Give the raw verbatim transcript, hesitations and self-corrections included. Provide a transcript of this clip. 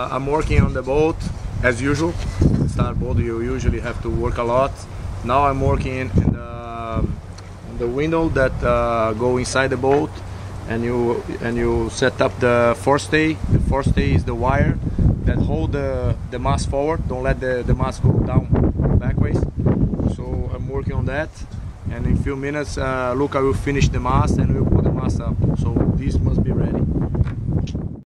uh, I'm working on the boat as usual. Start boat, you usually have to work a lot. Now I'm working in the, in the window that uh, go inside the boat, and you and you set up the forestay. The forestay is the wire that hold the, the mast forward. Don't let the, the mast go down backwards. So I'm working on that, and in a few minutes uh, Luca will finish the mast and we'll put the mast up. So this must be ready.